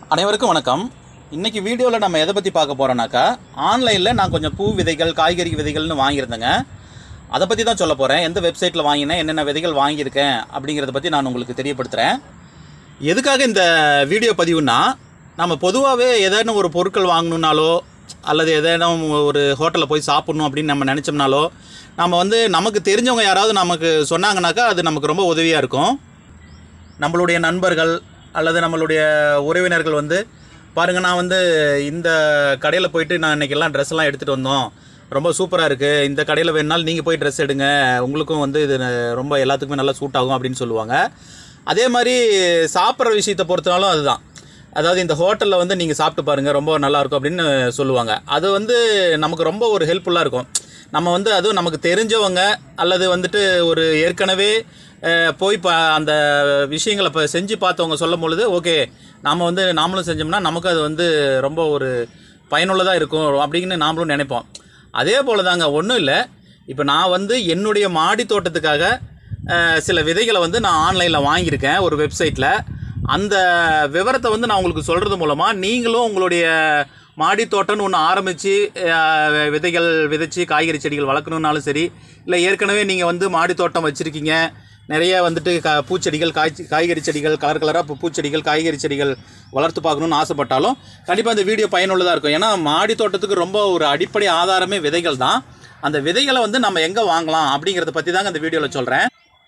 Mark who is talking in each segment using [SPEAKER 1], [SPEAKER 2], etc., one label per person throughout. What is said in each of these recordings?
[SPEAKER 1] அனைவருக்கும் வணக்கம். இன்றைக்கி வீடியோவில் நம்ம எதை பற்றி பார்க்க போகிறோன்னாக்கா, ஆன்லைனில் நான் கொஞ்சம் பூ விதைகள், காய்கறி விதைகள்னு வாங்கியிருந்தேங்க. அதை பற்றி தான் சொல்ல போகிறேன். எந்த வெப்சைட்டில் வாங்கினேன், என்னென்ன விதைகள் வாங்கியிருக்கேன் அப்படிங்கிறத பற்றி நான் உங்களுக்கு தெரியப்படுத்துகிறேன். எதுக்காக இந்த வீடியோ பதிவுன்னா, நம்ம பொதுவாகவே ஏதேனும் ஒரு பொருட்கள் வாங்கணுன்னாலோ அல்லது ஏதேனும் ஒரு ஹோட்டலில் போய் சாப்பிட்ணும் அப்படின்னு நம்ம நினச்சோம்னாலோ, நம்ம நமக்கு தெரிஞ்சவங்க யாராவது நமக்கு சொன்னாங்கனாக்கா அது நமக்கு ரொம்ப உதவியாக இருக்கும். நம்மளுடைய நண்பர்கள் அல்லது நம்மளுடைய உறவினர்கள் பாருங்கள், நான் இந்த கடையில் போயிட்டு நான் இன்றைக்கெல்லாம் ட்ரெஸ்லாம் எடுத்துகிட்டு வந்தோம், ரொம்ப சூப்பராக இருக்குது, இந்த கடையில் வேணுனாலும் நீங்கள் போய் ட்ரெஸ் எடுங்க, உங்களுக்கும் இது ரொம்ப எல்லாத்துக்குமே நல்லா சூட் ஆகும் அப்படின்னு சொல்லுவாங்க. அதே மாதிரி சாப்பிட்ற விஷயத்தை பொறுத்தனாலும் அதுதான். அதாவது இந்த ஹோட்டலில் நீங்கள் சாப்பிட்டு பாருங்கள், ரொம்ப நல்லாயிருக்கும் அப்படின்னு சொல்லுவாங்க. அது நமக்கு ரொம்ப ஒரு ஹெல்ப்ஃபுல்லாக இருக்கும். நம்ம அதுவும் நமக்கு தெரிஞ்சவங்க அல்லது ஒரு ஏற்கனவே போய் அந்த விஷயங்களை இப்போ செஞ்சு பார்த்தவங்க சொல்லும் பொழுது, ஓகே நாமளும் செஞ்சோம்னா நமக்கு அது ரொம்ப ஒரு பயனுள்ளதாக இருக்கும் அப்படின்னு நாமளும் நினைப்போம். அதே போல் தாங்க, ஒன்றும் இல்லை. இப்போ நான் என்னுடைய மாடி தோட்டத்துக்காக சில விதைகளை நான் ஆன்லைனில் வாங்கியிருக்கேன் ஒரு வெப்சைட்டில். அந்த விவரத்தை நான் உங்களுக்கு சொல்கிறது மூலமாக நீங்களும் உங்களுடைய மாடி தோட்டம்னு ஒன்று ஆரம்பித்து விதைகள் விதைச்சி காய்கறி செடிகள் வளர்க்கணுன்னாலும் சரி, இல்லை ஏற்கனவே நீங்கள் மாடி தோட்டம் வச்சுருக்கீங்க, நிறைய பூச்செடிகள், காய்கறி செடிகள், கலர் கலராக பூச்செடிகள், காய்கறி செடிகள் வளர்த்து பார்க்கணுன்னு ஆசைப்பட்டாலும் கண்டிப்பாக இந்த வீடியோ பயனுள்ளதாக இருக்கும். ஏன்னா மாடி தோட்டத்துக்கு ரொம்ப ஒரு அடிப்படை ஆதாரமே விதைகள் தான். அந்த விதைகளை நம்ம எங்கே வாங்கலாம் அப்படிங்கிறத பற்றி தாங்க இந்த வீடியோவில் சொல்கிறேன்.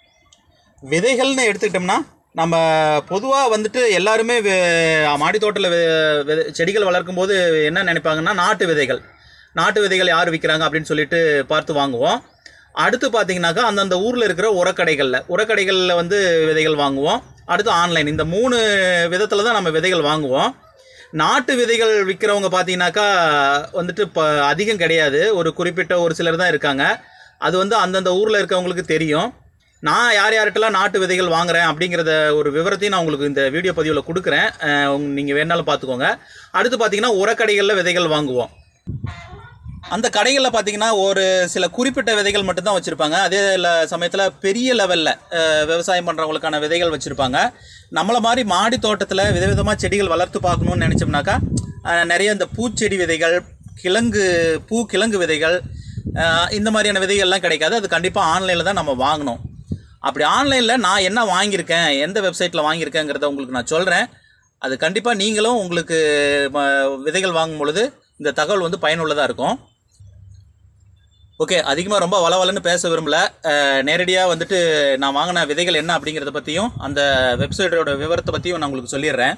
[SPEAKER 1] விதைகள்னு எடுத்துக்கிட்டோம்னா, நம்ம பொதுவாக எல்லாருமே மாடி தோட்டத்தில் செடிகள் வளர்க்கும் போது என்ன நினைப்பாங்கன்னா, நாட்டு விதைகள் யார் விற்கிறாங்க அப்படின்னு சொல்லிட்டு பார்த்து வாங்குவோம். அடுத்து பார்த்திங்கனாக்கா அந்தந்த ஊரில் இருக்கிற உரக்கடைகளில் விதைகள் வாங்குவோம். அடுத்து ஆன்லைன், இந்த 3 விதத்தில் தான் நம்ம விதைகள் வாங்குவோம். நாட்டு விதைகள் விற்கிறவங்க பார்த்திங்கனாக்கா இப்போ அதிகம் கிடையாது, ஒரு குறிப்பிட்ட ஒரு சிலர் தான் இருக்காங்க. அது அந்தந்த ஊரில் இருக்கவங்களுக்கு தெரியும். நான் யார்கிட்டலாம் நாட்டு விதைகள் வாங்குகிறேன் அப்படிங்கிறத ஒரு விவரத்தையும் நான் உங்களுக்கு இந்த வீடியோ பதிவில் கொடுக்குறேன், நீங்கள் வேணாலும் பார்த்துக்கோங்க. அடுத்து பார்த்திங்கன்னா உரக்கடைகளில் விதைகள் வாங்குவோம். அந்த கடைகளில் பார்த்திங்கன்னா ஒரு சில குறிப்பிட்ட விதைகள் மட்டும்தான் வச்சுருப்பாங்க. அதே சமயத்தில் பெரிய லெவலில் விவசாயம் பண்ணுறவங்களுக்கான விதைகள் வச்சுருப்பாங்க. நம்மளை மாதிரி மாடி தோட்டத்தில் விதவிதமாக செடிகள் வளர்த்து பார்க்கணுன்னு நினச்சோம்னாக்கா நிறைய இந்த பூச்செடி விதைகள், கிழங்கு விதைகள், இந்த மாதிரியான விதைகள்லாம் கிடைக்காது. அது கண்டிப்பாக ஆன்லைனில் தான் நம்ம வாங்கணும். அப்படி ஆன்லைனில் நான் என்ன வாங்கியிருக்கேன், எந்த வெப்சைட்டில் வாங்கியிருக்கேங்கிறத உங்களுக்கு நான் சொல்கிறேன். அது கண்டிப்பாக நீங்களும் உங்களுக்கு விதைகள் வாங்கும் பொழுது இந்த தகவல் பயனுள்ளதாக இருக்கும். ஓகே, அதிகமாக ரொம்ப வளவலன்னு பேச விரும்பல. நேரடியாக நான் வாங்கின விதைகள் என்ன அப்படிங்கிறத பற்றியும் அந்த வெப்சைட்டோட விவரத்தை பற்றியும் நான் உங்களுக்கு சொல்லிடுறேன்.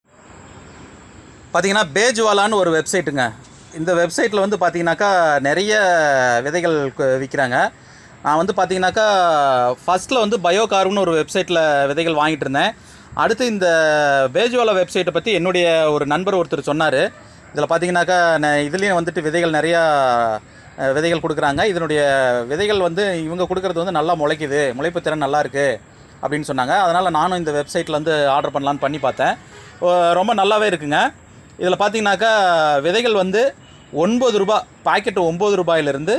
[SPEAKER 1] பார்த்திங்கன்னா பேஜ்வாலான்னு ஒரு வெப்சைட்டுங்க. இந்த வெப்சைட்டில் பார்த்திங்கனாக்கா நிறைய விதைகள் விற்கிறாங்க. நான் பார்த்திங்கனாக்கா ஃபஸ்ட்டில் பயோகார்ப்னு ஒரு வெப்சைட்டில் விதைகள் வாங்கிட்டு இருந்தேன். அடுத்து இந்த பேஜ்வாலா வெப்சைட்டை பற்றி என்னுடைய ஒரு நண்பர் ஒருத்தர் சொன்னார். இதில் பார்த்திங்கனாக்கா இதுலேயும் விதைகள் நிறையா விதைகள் கொடுக்குறாங்க. இதனுடைய விதைகள் இவங்க கொடுக்குறது நல்லா முளைக்குது, முளைப்பு திறன் நல்லா இருக்குது அப்படின்னு சொன்னாங்க. அதனால் நானும் இந்த வெப்சைட்டில் ஆர்டர் பண்ணலான்னு பண்ணி பார்த்தேன். ரொம்ப நல்லாவே இருக்குங்க. இதில் பார்த்திங்கனாக்கா விதைகள் 9 ரூபா, பாக்கெட்டு 9 ரூபாயிலிருந்து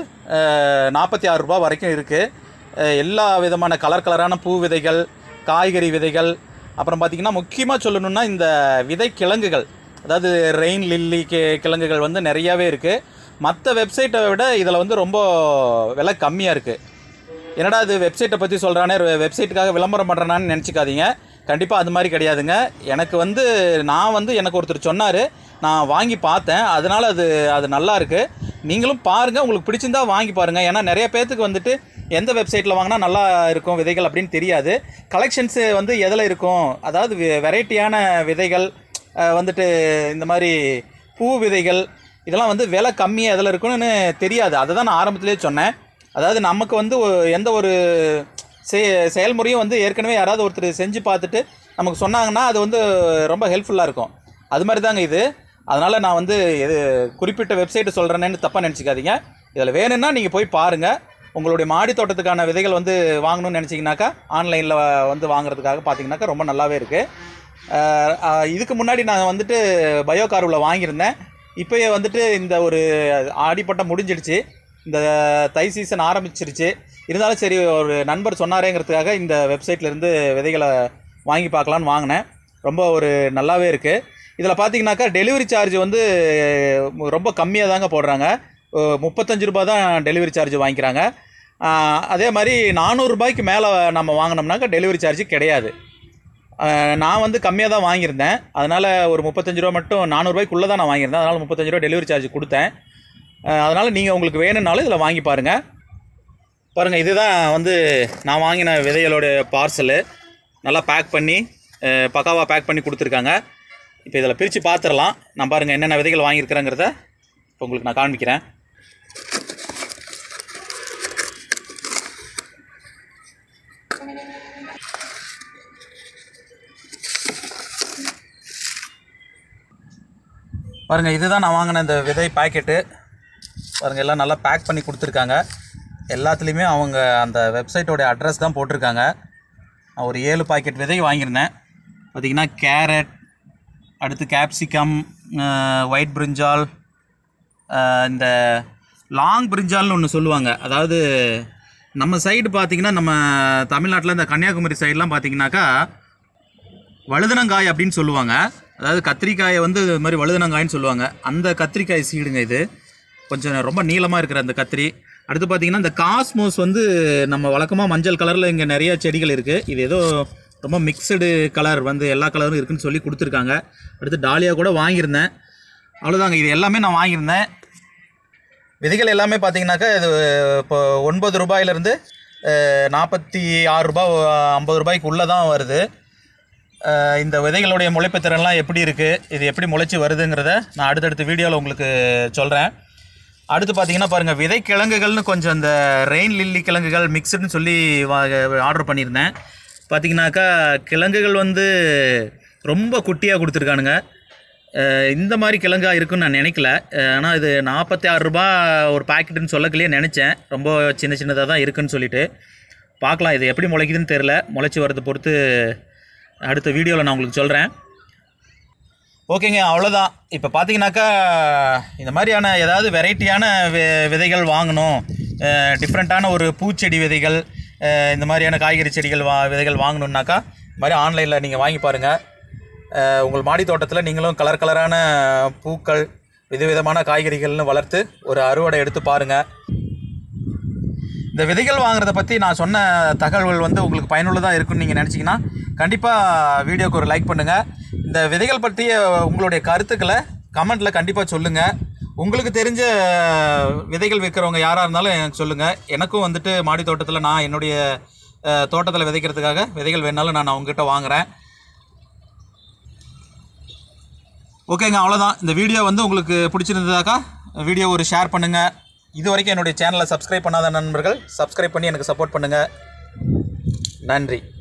[SPEAKER 1] 46 ரூபா வரைக்கும் இருக்குது. எல்லா விதமான கலரான பூ விதைகள், காய்கறி விதைகள், அப்புறம் பார்த்திங்கன்னா முக்கியமாக சொல்லணுன்னா இந்த விதை கிழங்குகள், அதாவது ரெயின் லில்லி கிழங்குகள் நிறையாவே இருக்குது. மற்ற வெப்சைட்டை விட இதில் ரொம்ப விலை கம்மியாக இருக்குது. என்னடா இது வெப்சைட்டை பற்றி சொல்கிறானே, வெப்சைட்டுக்காக விளம்பரம் பண்ணுறானான்னு நினச்சிக்காதீங்க. கண்டிப்பாக அது மாதிரி கிடையாதுங்க. எனக்கு எனக்கு ஒருத்தர் சொன்னார், நான் வாங்கி பார்த்தேன். அதனால் அது நல்லா இருக்குது. நீங்களும் பாருங்கள், உங்களுக்கு பிடிச்சிருந்தா வாங்கி பாருங்கள். ஏன்னா நிறைய பேர்த்துக்கு எந்த வெப்சைட்டில் வாங்கினா நல்லா இருக்கும் விதைகள் அப்படின்னு தெரியாது. கலெக்ஷன்ஸு எதில் இருக்கும், அதாவது வெரைட்டியான விதைகள் இந்த மாதிரி பூ விதைகள் இதெல்லாம் விலை கம்மியாக எதில் இருக்குன்னு தெரியாது. அதை தான் நான் ஆரம்பத்திலே சொன்னேன். அதாவது நமக்கு எந்த ஒரு செயல்முறையும் ஏற்கனவே யாராவது ஒருத்தர் செஞ்சு பார்த்துட்டு நமக்கு சொன்னாங்கன்னா அது ரொம்ப ஹெல்ப்ஃபுல்லாக இருக்கும். அது மாதிரி தாங்க இது. அதனால் நான் எது குறிப்பிட்ட வெப்சைட்டு சொல்கிறேன்னு தப்பாக நினச்சிக்காதீங்க. இதில் வேணும்னா நீங்கள் போய் பாருங்கள். உங்களுடைய மாடி தோட்டத்துக்கான விதைகள் வாங்கணும்னு நினச்சிங்கனாக்கா ஆன்லைனில் வாங்குறதுக்காக பார்த்தீங்கன்னாக்கா ரொம்ப நல்லாவே இருக்குது. இதுக்கு முன்னாடி நான் பயோகார்பில் வாங்கியிருந்தேன். இப்போயே இந்த ஒரு ஆடிப்பட்டம் முடிஞ்சிடுச்சு, இந்த தை சீசன் ஆரம்பிச்சிருச்சு. இருந்தாலும் சரி, ஒரு நண்பர் சொன்னாரேங்கிறதுக்காக இந்த வெப்சைட்லேருந்து விதைகளை வாங்கி பார்க்கலான்னு வாங்கினேன். ரொம்ப ஒரு நல்லாவே இருக்குது. இதில் பார்த்தீங்கன்னாக்கா டெலிவரி சார்ஜ் வந்து ரொம்ப கம்மியாக தாங்க போடுறாங்க. 35 ரூபா தான் டெலிவரி சார்ஜ் வாங்கிக்கிறாங்க. அதே மாதிரி 400 ரூபாய்க்கு மேலே நம்ம வாங்கினோம்னாக்கா டெலிவரி சார்ஜ் கிடையாது. நான் வந்து கம்மியாக தான் வாங்கியிருந்தேன். அதனால் ஒரு 35 ரூபா மட்டும் 400 ரூபாய்க்குள்ளே தான் நான் வாங்கியிருந்தேன். அதனால் 35 ரூபா டெலிவரி சார்ஜ் கொடுத்தேன். அதனால் நீங்கள் உங்களுக்கு வேணும்னாலும் இதில் வாங்கி பாருங்கள். இதுதான் வந்து நான் வாங்கின விதைகளோட பார்சலு. நல்லா பேக் பண்ணி பக்காவாக பேக் பண்ணி கொடுத்துருக்காங்க. இப்போ இதில் பிரித்து பார்த்துடலாம். நான் பாருங்கள் என்னென்ன விதைகள் வாங்கியிருக்கிறேங்கிறத இப்போ உங்களுக்கு நான் காண்பிக்கிறேன். பாருங்கள், இதுதான் நான் வாங்கின இந்த விதை பாக்கெட்டு. பாருங்கள், எல்லாம் நல்லா பேக் பண்ணி கொடுத்துருக்காங்க. எல்லாத்துலேயுமே அவங்க அந்த வெப்சைட்டோடைய அட்ரஸ் தான் போட்டிருக்காங்க. நான் ஒரு 7 பாக்கெட் விதை வாங்கியிருந்தேன். பார்த்திங்கன்னா கேரட், அடுத்து கேப்சிகம், ஒயிட் பிரிஞ்சால், இந்த லாங் பிரிஞ்சால்னு ஒன்று சொல்லுவாங்க. அதாவது நம்ம சைடு பார்த்திங்கன்னா, நம்ம தமிழ்நாட்டில் இந்த கன்னியாகுமரி சைடெலாம் பார்த்திங்கனாக்கா வழுதனங்காய் அப்படின்னு சொல்லுவாங்க. அதாவது கத்திரிக்காயை வந்து இது மாதிரி வழுதனங்காயின்னு சொல்லுவாங்க. அந்த கத்திரிக்காய் சீடுங்க இது. கொஞ்சம் ரொம்ப நீளமாக இருக்கிற அந்த கத்திரி. அடுத்து பார்த்திங்கன்னா இந்த காஸ்மோஸ் வந்து நம்ம வழக்கமாக மஞ்சள் கலரில் இங்கே நிறைய செடிகள் இருக்குது. இது ஏதோ ரொம்ப மிக்சடு கலர் வந்து எல்லா கலரும் இருக்குதுன்னு சொல்லி கொடுத்துருக்காங்க. அடுத்து டாலியா கூட வாங்கியிருந்தேன். அவ்வளோதாங்க, இது எல்லாமே நான் வாங்கியிருந்தேன். விதைகள் எல்லாமே பார்த்திங்கனாக்கா இது இப்போ 9 ரூபாயிலேருந்து 46 ரூபா 50 ரூபாய்க்கு உள்ளே தான் வருது. இந்த விதைகளுடைய முளைப்பு திறன்லாம் எப்படி இருக்குது, இது எப்படி முளைச்சி வருதுங்கிறத நான் அடுத்தடுத்த வீடியோவில் உங்களுக்கு சொல்கிறேன். அடுத்து பார்த்திங்கன்னா பாருங்கள், விதை கிழங்குகள்னு கொஞ்சம் இந்த ரெயின் லில்லி கிழங்குகள் மிக்சடுன்னு சொல்லி ஆர்டர் பண்ணியிருந்தேன். பார்த்திங்கனாக்கா கிழங்குகள் வந்து ரொம்ப குட்டியாக கொடுத்துருக்கானுங்க. இந்த மாதிரி கிழங்காக இருக்குன்னு நான் நினைக்கல. ஆனால் இது 46 ரூபா ஒரு பாக்கெட்டுன்னு சொல்லக்கலையே நினச்சேன். ரொம்ப சின்ன சின்னதாக தான் இருக்குதுன்னு சொல்லிட்டு பார்க்கலாம். இது எப்படி முளைக்குதுன்னு தெரில. முளைச்சி வரதை பொறுத்து அடுத்த வீடியோவில் நான் உங்களுக்கு சொல்கிறேன். ஓகேங்க, அவ்வளோதான். இப்போ பார்த்தீங்கன்னாக்கா இந்த மாதிரியான ஏதாவது வெரைட்டியான விதைகள் வாங்கணும், டிஃப்ரெண்ட்டான ஒரு பூச்செடி விதைகள், இந்த மாதிரியான காய்கறி செடிகள் விதைகள் வாங்கணுன்னாக்கா இந்த மாதிரி ஆன்லைனில் நீங்கள் வாங்கி பாருங்கள். உங்கள் மாடி தோட்டத்தில் நீங்களும் கலர் கலரான பூக்கள், விதவிதமான காய்கறிகள்னு வளர்த்து ஒரு அறுவடை எடுத்து பாருங்கள். இந்த விதைகள் வாங்குறத பற்றி நான் சொன்ன தகவல்கள் வந்து உங்களுக்கு பயனுள்ளதாக இருக்குன்னு நீங்கள் நினச்சிங்கன்னா கண்டிப்பாக வீடியோக்கு ஒரு லைக் பண்ணுங்கள். இந்த விதைகள் பற்றிய உங்களுடைய கருத்துக்களை கமெண்ட்டில் கண்டிப்பாக சொல்லுங்கள். உங்களுக்கு தெரிஞ்ச விதைகள் விற்கிறவங்க யாராக இருந்தாலும் எனக்கு சொல்லுங்கள். எனக்கும் வந்துட்டு மாடி தோட்டத்தில் நான் என்னுடைய தோட்டத்தில் விதைக்கிறதுக்காக விதைகள் வேணாலும் நான் அவங்ககிட்ட வாங்குகிறேன். ஓகேங்க, அவ்வளோதான். இந்த வீடியோ வந்து உங்களுக்கு பிடிச்சிருந்ததாக்கா வீடியோ ஒரு ஷேர் பண்ணுங்கள். இது வரைக்கும் என்னுடைய சேனலை சப்ஸ்கிரைப் பண்ணாத நண்பர்கள் சப்ஸ்கிரைப் பண்ணி எனக்கு சப்போர்ட் பண்ணுங்கள். நன்றி.